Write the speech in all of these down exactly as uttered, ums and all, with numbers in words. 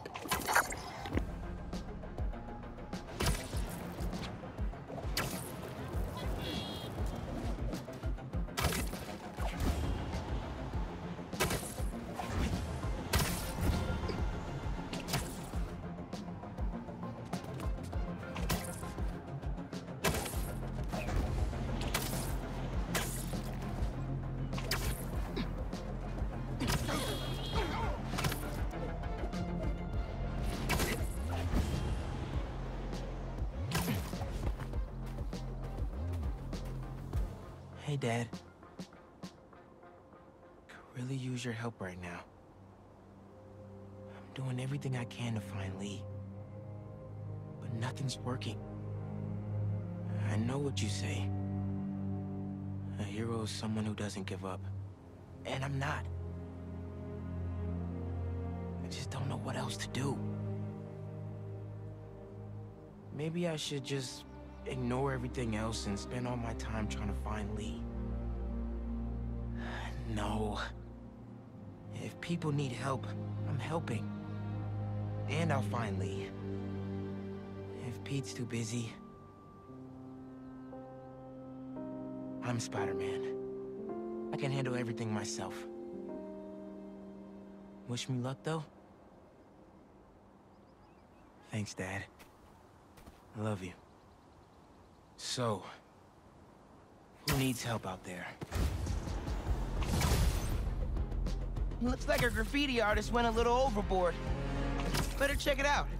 Hey, Dad. Could really use your help right now. I'm doing everything I can to find Lee, but nothing's working. I know what you say. A hero is someone who doesn't give up. And I'm not. I just don't know what else to do. Maybe I should just ignore everything else and spend all my time trying to find Lee. No. If people need help, I'm helping. And I'll find Lee. If Pete's too busy, I'm Spider-Man. I can handle everything myself. Wish me luck, though? Thanks, Dad. I love you. So, who needs help out there? Looks like our graffiti artist went a little overboard. Better check it out.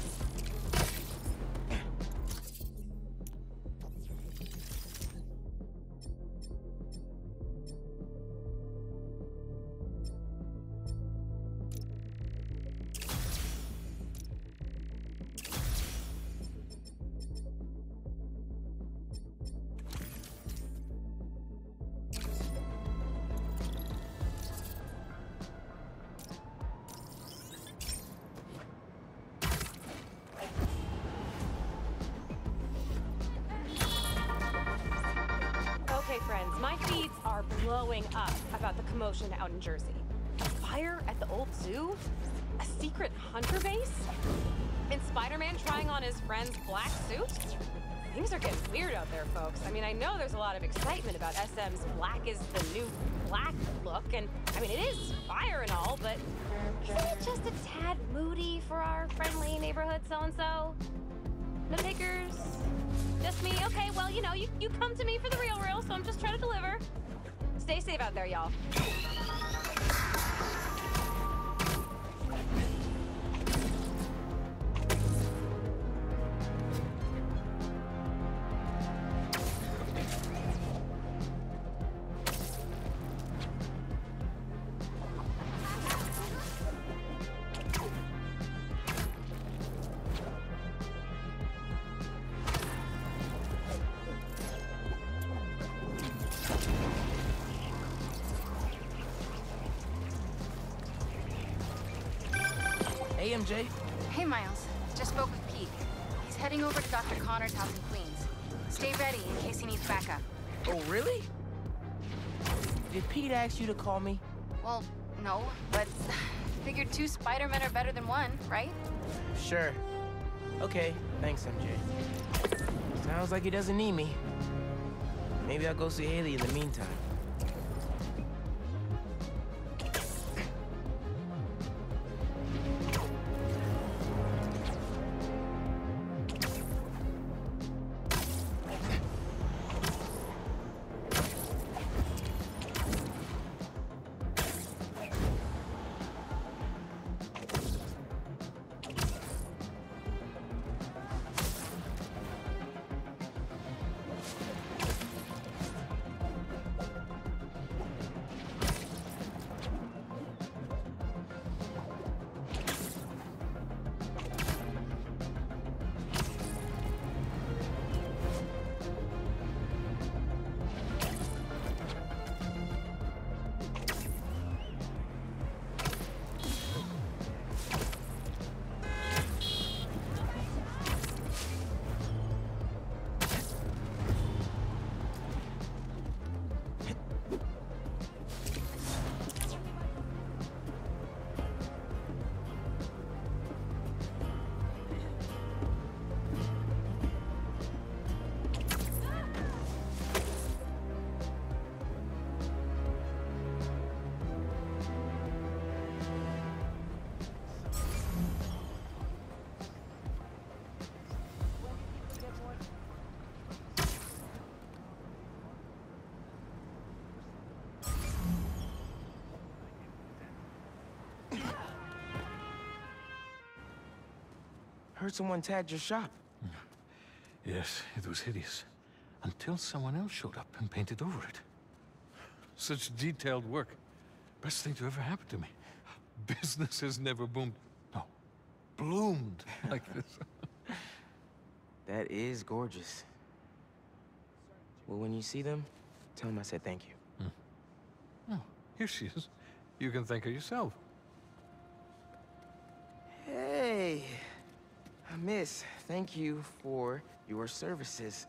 Okay, friends, my feeds are blowing up about the commotion out in Jersey. A fire at the old zoo? A secret hunter base? And Spider-Man trying on his friend's black suit? Things are getting weird out there, folks. I mean, I know there's a lot of excitement about S M's black is the new black look, and I mean, it is fire and all, but isn't it just a tad moody for our friendly neighborhood so-and-so? No takers? Just me? Okay, well, you know, you, you come to me for the real real, so I'm just trying to deliver. Stay safe out there, y'all. Hey, M J. Hey, Miles. Just spoke with Pete. He's heading over to Doctor Connor's house in Queens. Stay ready in case he needs backup. Oh, really? Did Pete ask you to call me? Well, no, but figured two Spider-Men are better than one, right? Sure. Okay, thanks, M J. Sounds like he doesn't need me. Maybe I'll go see Haley in the meantime. Heard someone tagged your shop. Yes, it was hideous. Until someone else showed up and painted over it. Such detailed work. Best thing to ever happen to me. Business has never boomed. No, bloomed like this. That is gorgeous. Well, when you see them, tell them I said thank you. Hmm. Oh, here she is. You can thank her yourself. Hey, miss, thank you for your services.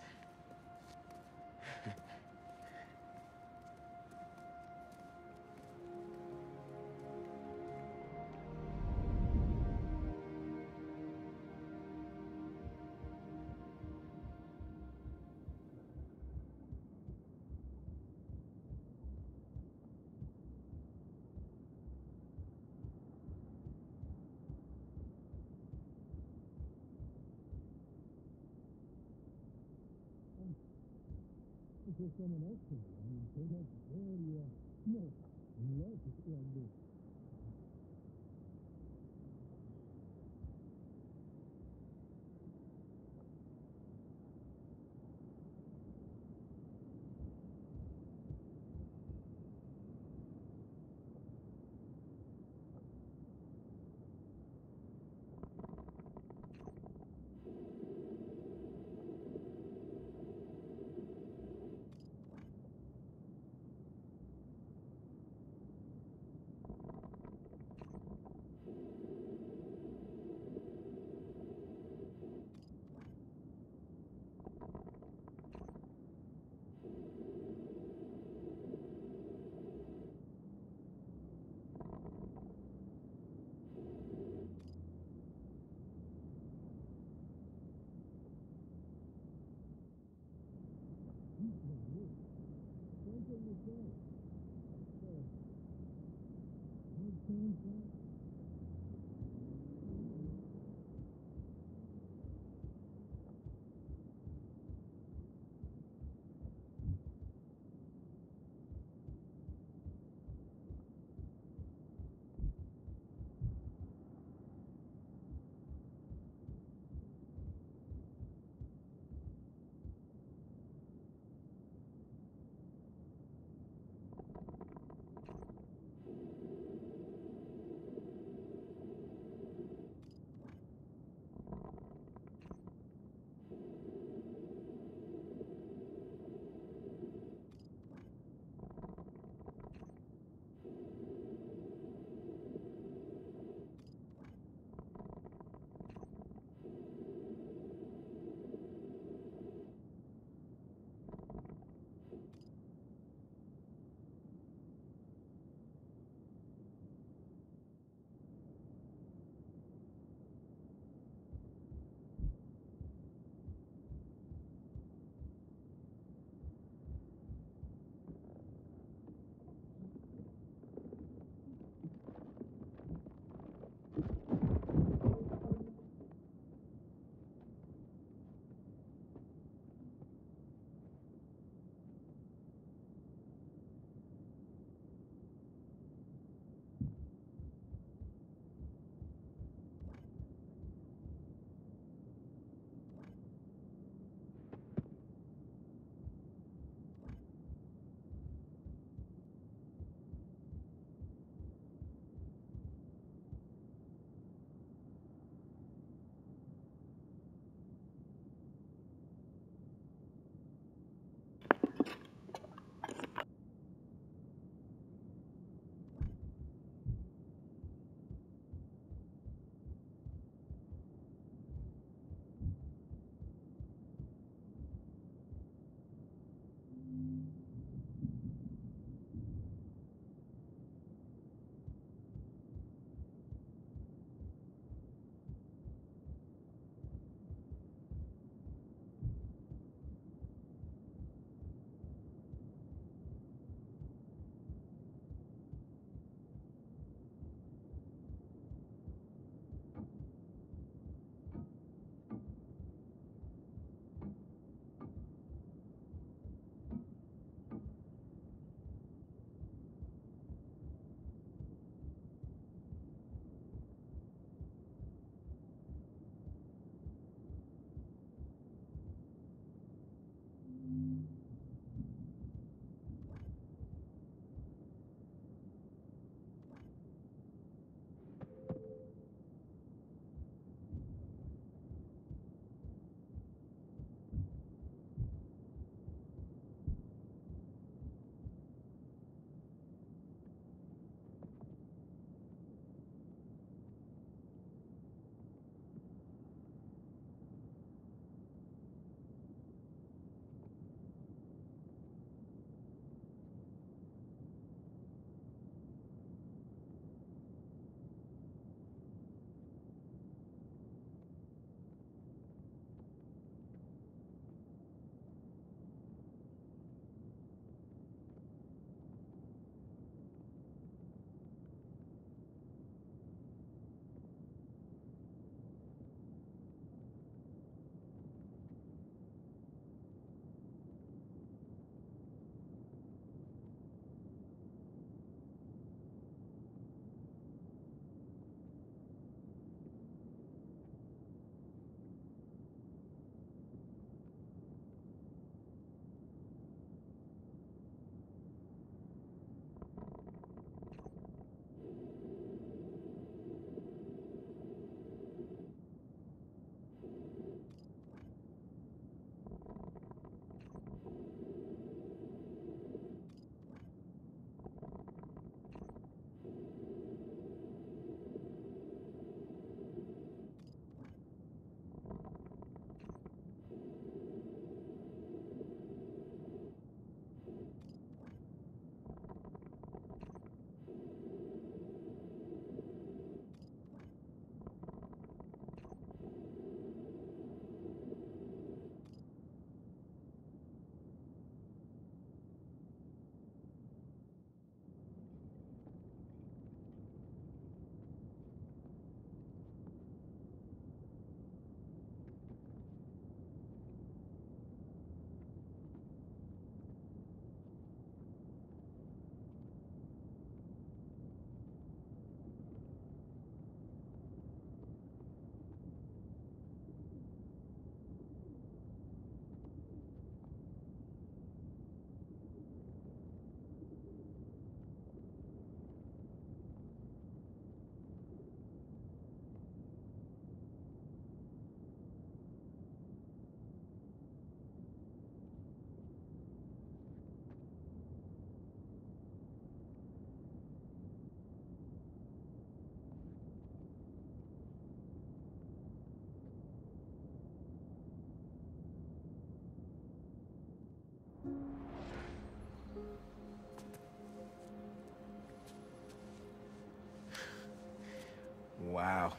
Wow.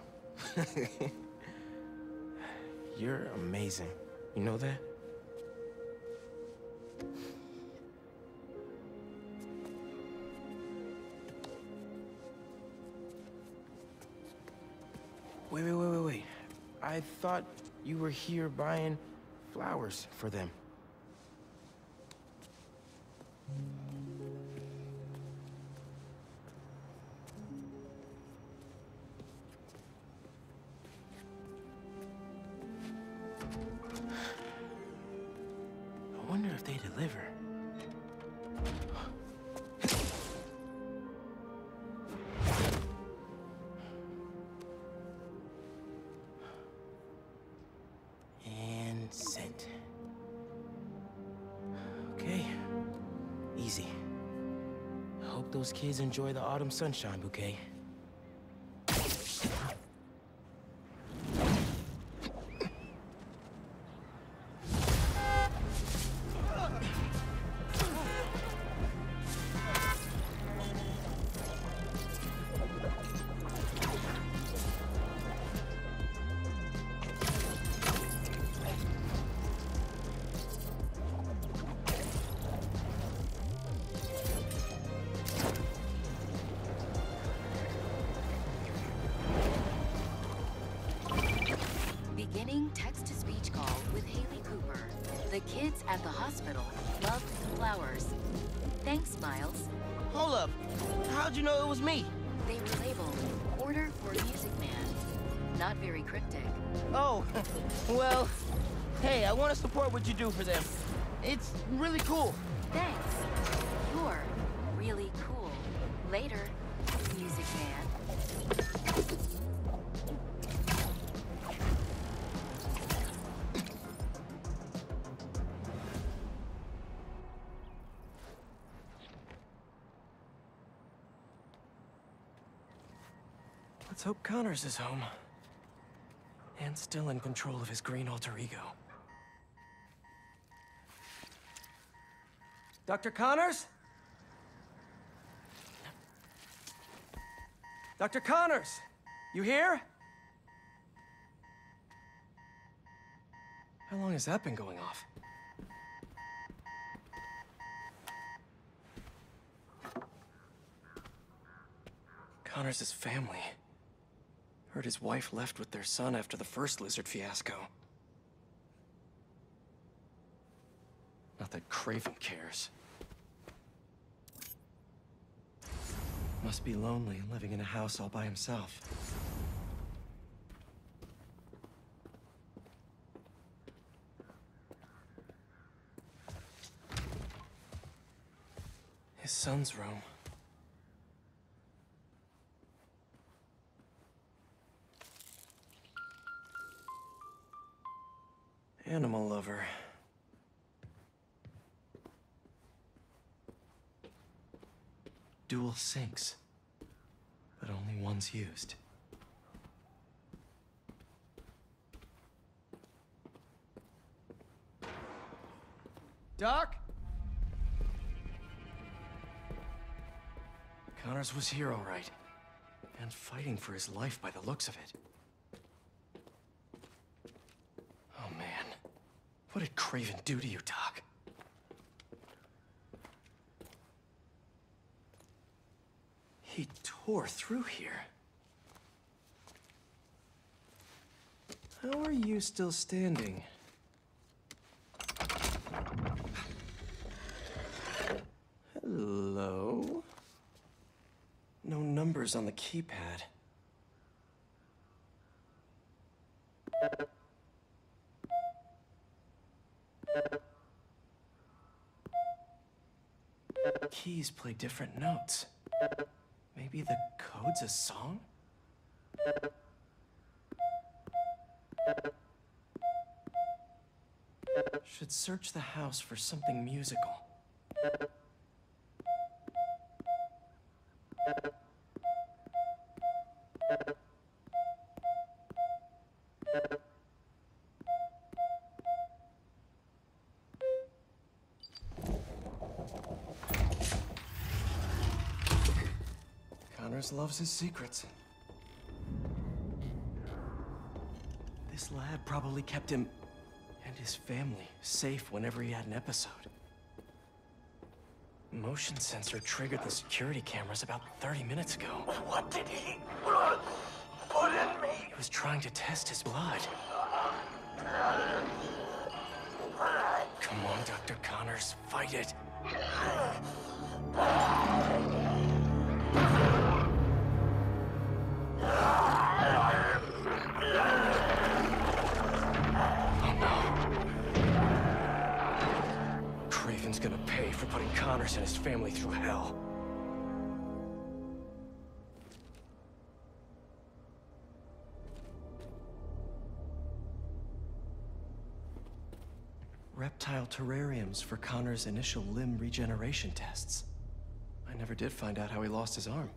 You're amazing. You know that? Wait, wait, wait, wait, wait. I thought you were here buying flowers for them. I wonder if they deliver. And sent. Okay. Easy. I hope those kids enjoy the autumn sunshine bouquet. Beginning text-to-speech call with Haley Cooper. The kids at the hospital loved the flowers. Thanks, Miles. Hold up. How'd you know it was me? They were labeled Order for Music Man. Not very cryptic. Oh, well, hey, I want to support what you do for them. It's really cool. Thanks. You're really cool. Later, Music Man. Let's hope Connors is home. And still in control of his green alter ego. Doctor Connors? Doctor Connors! You here? How long has that been going off? Connors' family. Heard his wife left with their son after the first lizard fiasco. Not that Craven cares. Must be lonely living in a house all by himself. His son's room. Animal lover. Dual sinks, but only one's used. Doc? Connors was here, all right. And fighting for his life by the looks of it. Oh, man. What did Craven do to you, Doc? He tore through here. How are you still standing? Hello? No numbers on the keypad. Keys play different notes. Maybe the code's a song? Should search the house for something musical. Connors loves his secrets. This lab probably kept him and his family safe whenever he had an episode. Motion sensor triggered the security cameras about thirty minutes ago. What did he put in me? He was trying to test his blood. Come on, Doctor Connors, fight it. Gonna pay for putting Connors and his family through hell. Reptile terrariums for Connor's initial limb regeneration tests. I never did find out how he lost his arm.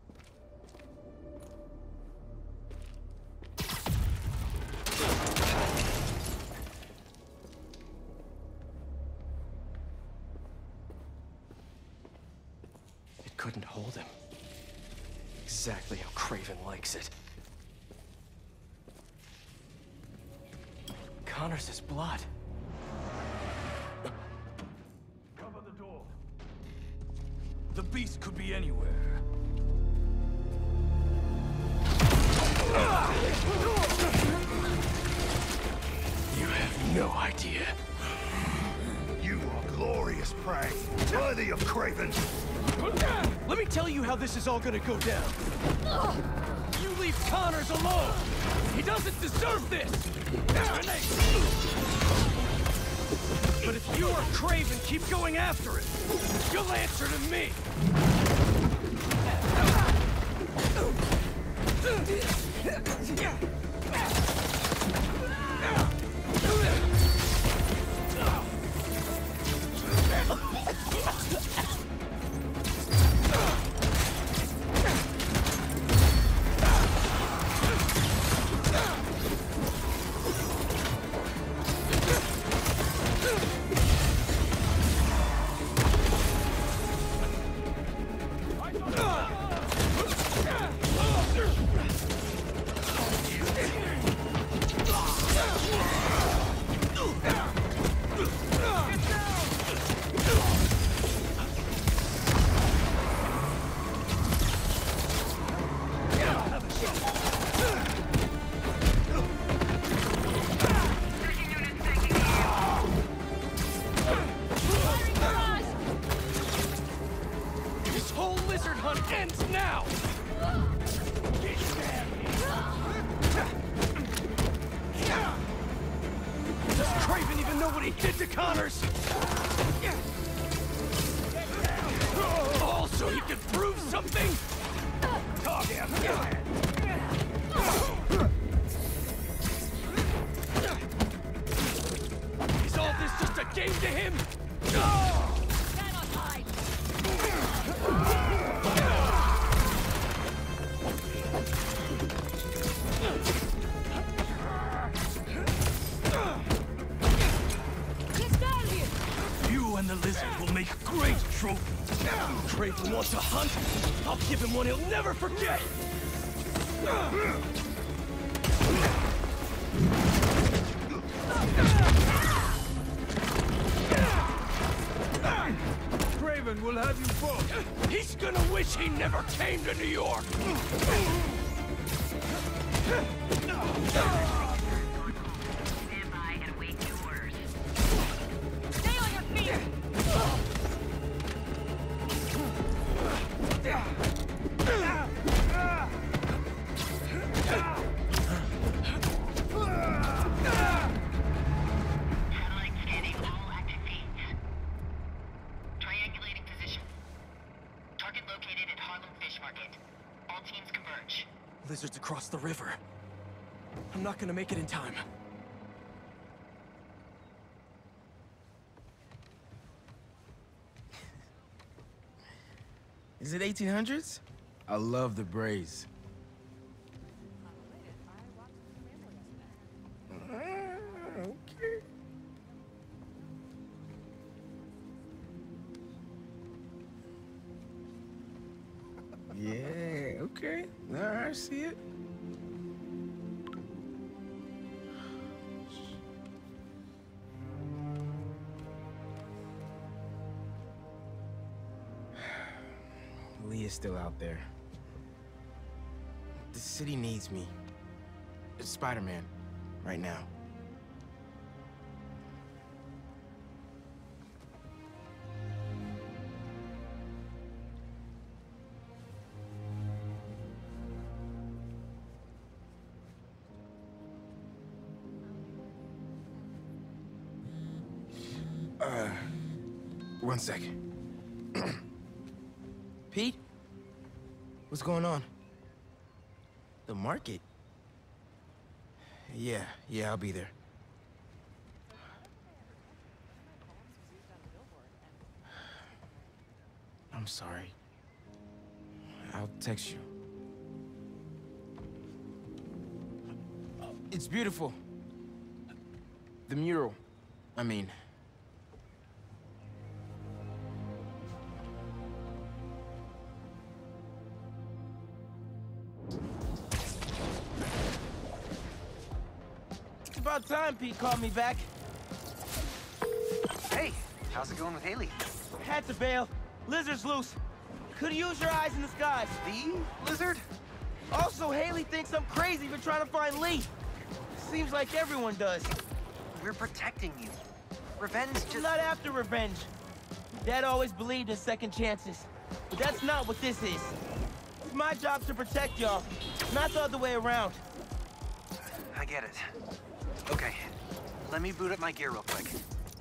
Couldn't hold him. Exactly how Craven likes it. Connors' blood. Cover the door. The beast could be anywhere. You have no idea. You are glorious prey, worthy of Craven. Let me tell you how this is all gonna go down. You leave Connors alone! He doesn't deserve this! But if you or Craven keep going after him, you'll answer to me! Connors! Also, he could prove something? Talk him! Is all this just a game to him? Cannot hide! And the lizard will make a great trophy. Craven wants to hunt? I'll give him one he'll never forget! Craven will have you both. He's gonna wish he never came to New York! Lizards across the river. I'm not gonna make it in time. Is it eighteen hundreds? I love the braids. Okay. Yeah, okay. All right, I see it. is still out there. The city needs me. It's Spider-Man, right now. Uh, one second. Pete? What's going on? The market? Yeah, yeah, I'll be there. I'm sorry. I'll text you. It's beautiful. The mural, I mean. It's about time Pete called me back. Hey, how's it going with Haley? Had to bail. Lizard's loose. Could use your eyes in the skies. The lizard? Also, Haley thinks I'm crazy for trying to find Lee. Seems like everyone does. We're protecting you. Revenge just... Not after revenge. Dad always believed in second chances. But that's not what this is. It's my job to protect y'all, not the other way around. I get it. Okay, let me boot up my gear real quick.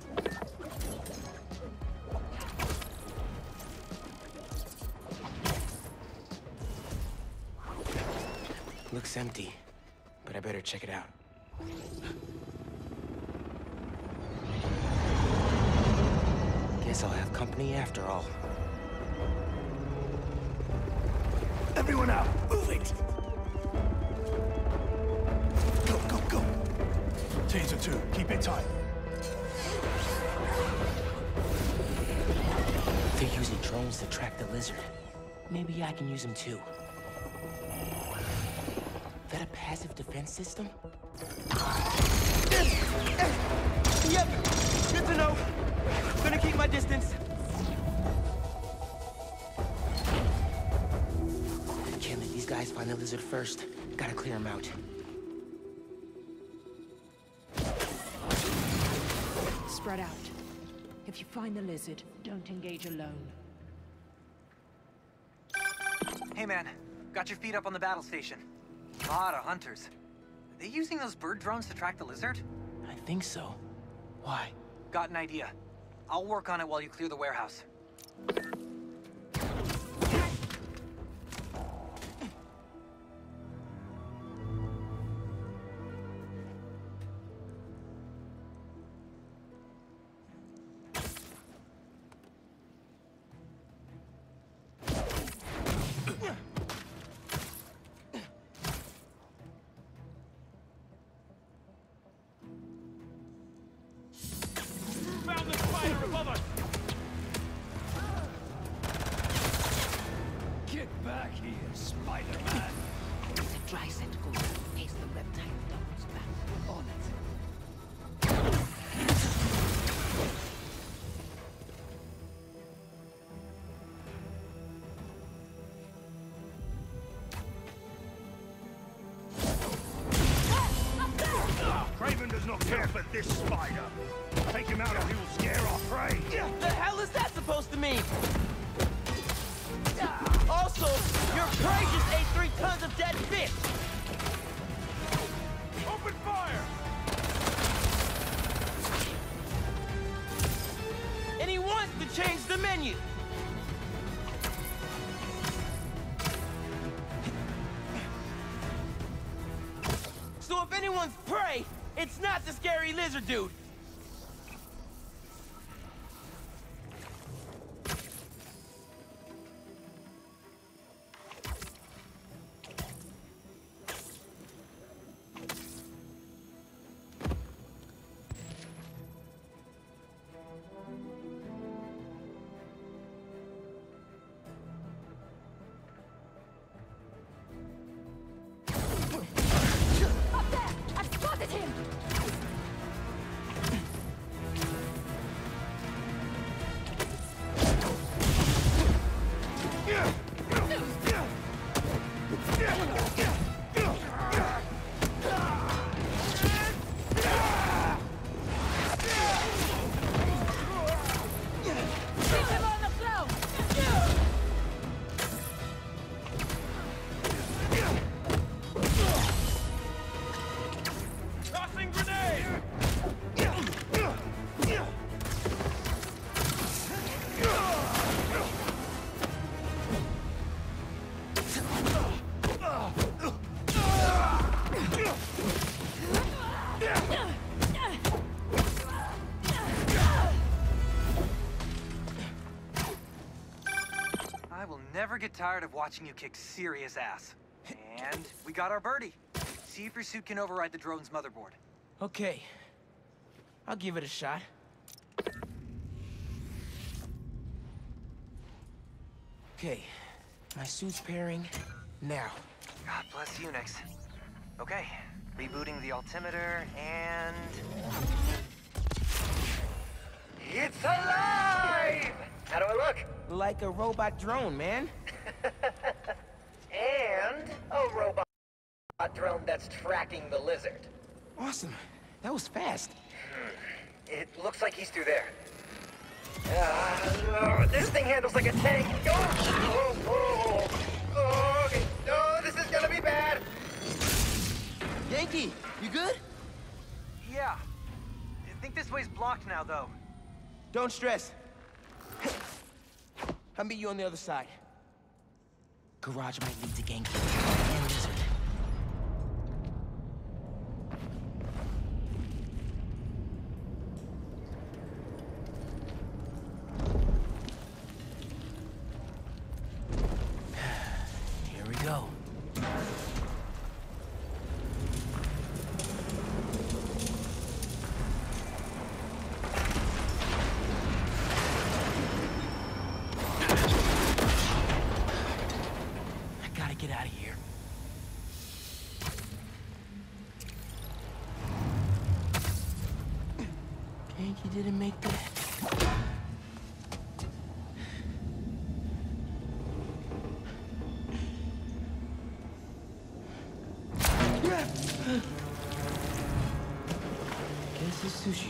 Looks empty, but I better check it out. Guess I'll have company after all. Everyone out! Move it! Go, go, go! Taser two, keep it tight. They're using drones to track the lizard. Maybe I can use them too. That a passive defense system? Yep, good to know. Gonna keep my distance. Can't let these guys find the lizard first. Gotta clear them out. Spread out. If you find the lizard, don't engage alone. Hey man, got your feet up on the battle station. Lot of hunters. Are they using those bird drones to track the lizard? I think so. Why? Got an idea. I'll work on it while you clear the warehouse. Found the spider above us! Get back here, Spider-Man! The dry scent goes in case the reptile doubles back on it. Craven does not care for this spider. Take him out or he will scare our prey. The hell is that supposed to mean? Also, your prey just ate three tons of dead fish. Open fire! And he wants to change the menu. So if anyone's prey, it's not the scary lizard dude. Up there! I've spotted him! I will never get tired of watching you kick serious ass. And we got our birdie. See if your suit can override the drone's motherboard. Okay. I'll give it a shot. Okay. My suit's pairing now. God bless Unix. Okay. Rebooting the altimeter and... It's alive! How do I look? Like a robot drone, man. And a robot drone that's tracking the lizard. Awesome. That was fast. It looks like he's through there. Uh, this thing handles like a tank. Oh, oh, oh, oh, okay. No, this is gonna be bad. Yankee, you good? Yeah. I think this way's blocked now, though. Don't stress. I'll meet you on the other side. Garage might lead to Genki and Lizard. Here we go. Get out of here. Genki didn't make that. Guess it's sushi.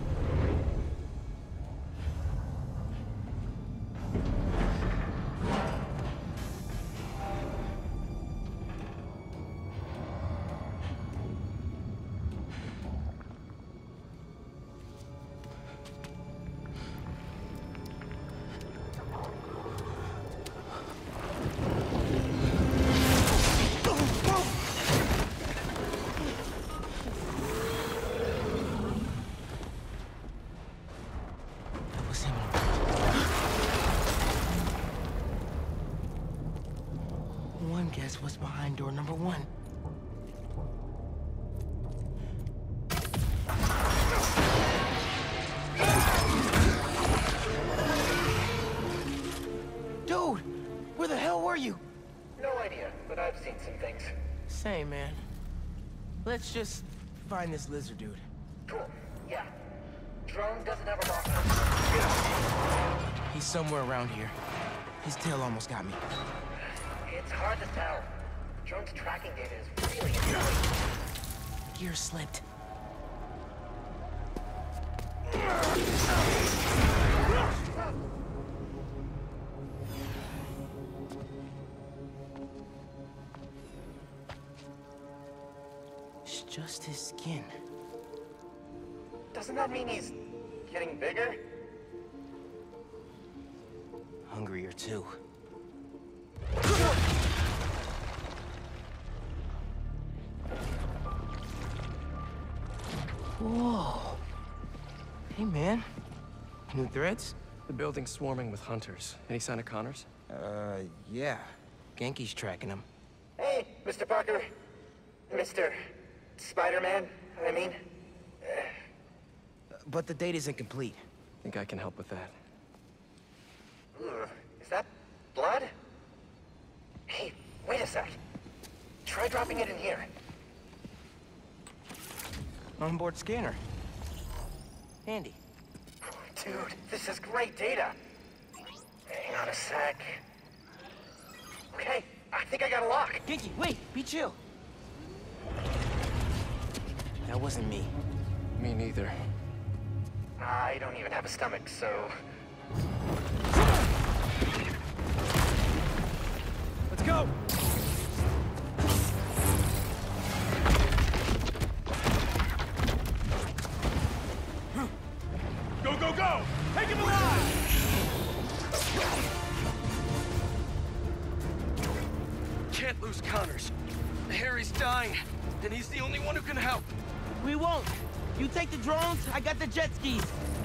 Guess what's behind door number one? Dude, where the hell were you? No idea, but I've seen some things. Same, man. Let's just find this lizard dude. Cool, yeah. Drone doesn't have a lock. He's somewhere around here. His tail almost got me. It's hard to tell. The drone's tracking data is really interesting. Gear slipped. It's just his skin. Doesn't that mean he's getting bigger? Hungrier, too. Whoa. Hey, man. New threads? The building's swarming with hunters. Any sign of Connors? Uh, yeah. Genki's tracking him. Hey, Mister Parker. Mister Spider-Man, I mean. But the data's incomplete. Think I can help with that. Ugh, is that blood? Hey, wait a sec. Try dropping it in here. Onboard scanner. Handy. Dude, this is great data. Hang on a sec. Okay, I think I got a lock. Genki, wait! Be chill! That wasn't me. Me neither. I don't even have a stomach, so... Let's go! Go, go, go! Take him alive! Can't lose Connors. Harry's dying, and he's the only one who can help. We won't. You take the drones, I got the jet skis.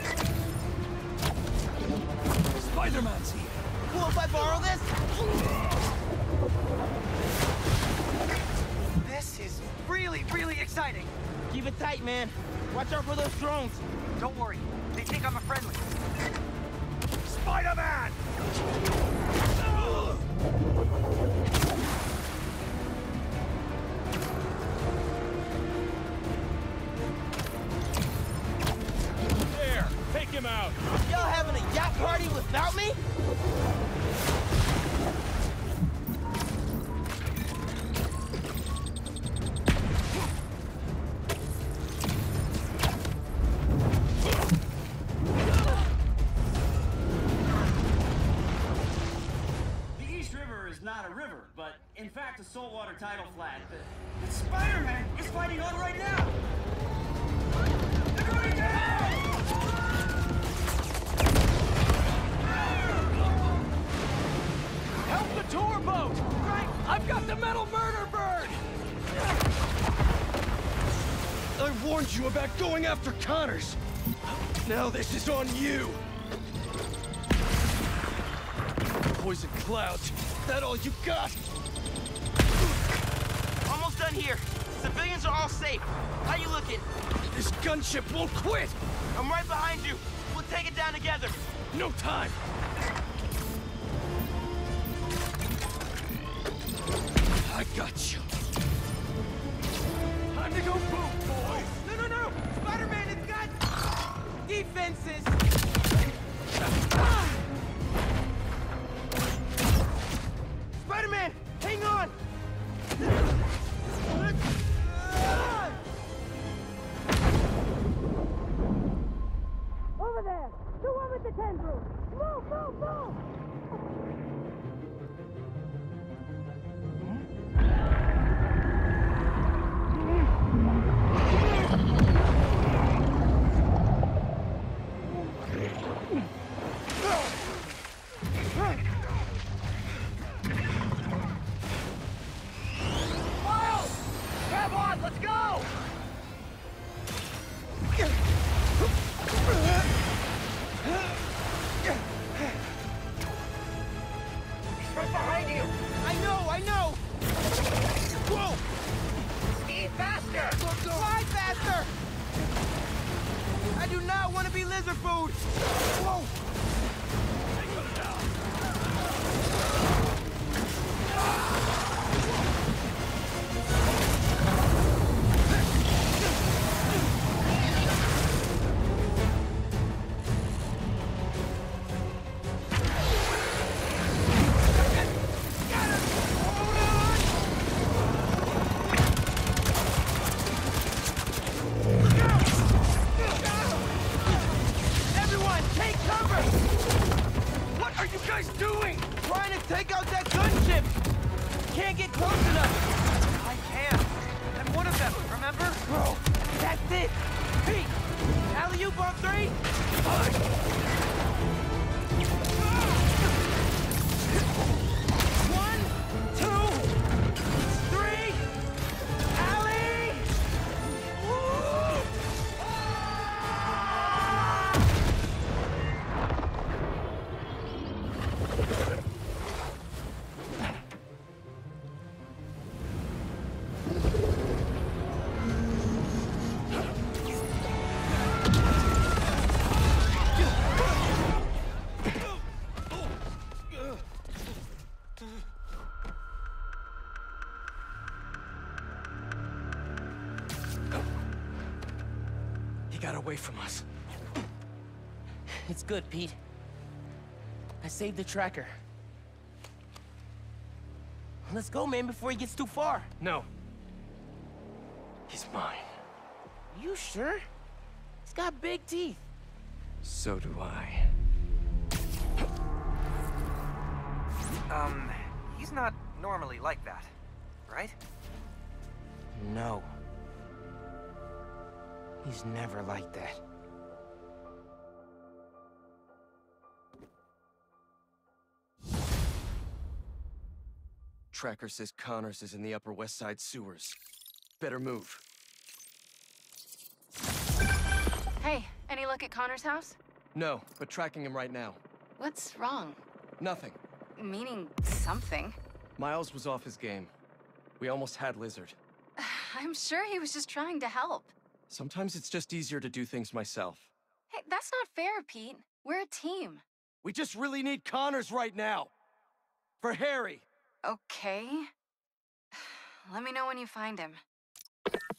Spider-Man's here. Cool if I borrow this? This is really, really exciting. Keep it tight, man. Watch out for those drones. Don't worry, they think I'm a friendly. Spider-Man! There, take him out. Y'all having a yacht party without me? Not a river, but in fact a saltwater tidal flat. But Spider-Man is fighting on right now! They're going down! Help the tour boat! Right! I've got the metal murder bird! I warned you about going after Connors! Now this is on you! Poison clouds! That all you got? Almost done here. Civilians are all safe. How you looking? This gunship won't quit! I'm right behind you. We'll take it down together. No time! I got you. Time to go boom, boys! No, no, no! Spider-Man has got defenses! Spider-Man, hang on! Over there! The one with the tendrils! Move, move, move! Away from us. It's good, Pete. I saved the tracker. Let's go, man, before he gets too far. No. He's mine. You sure? He's got big teeth. So do I. Um, he's not normally like that, right? No. He's never like that. Tracker says Connors is in the Upper West Side sewers. Better move. any luck at Connor's house? No, but tracking him right now. What's wrong? Nothing. Meaning something. Miles was off his game. We almost had Lizard. I'm sure he was just trying to help. Sometimes it's just easier to do things myself. Hey, that's not fair, Pete. We're a team. We just really need Connors right now. For Harry. Okay. Let me know when you find him.